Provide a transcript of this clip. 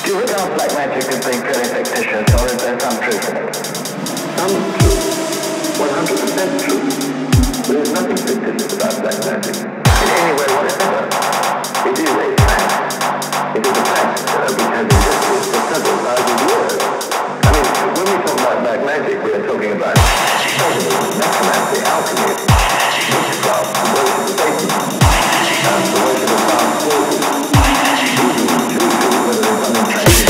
Do you regard black magic as being fairly fictitious, or is there some truth in it? Some truth. 100% truth. There is nothing fictitious about black magic. In any way whatever. It is a fact. It is a fact which has existed for several thousand years. I mean, when we talk about black magic, we are talking about shamanism, necromancy, alchemy, witchcraft, the worship of Satan, the worship of dark forces, juju, whether it's unintended.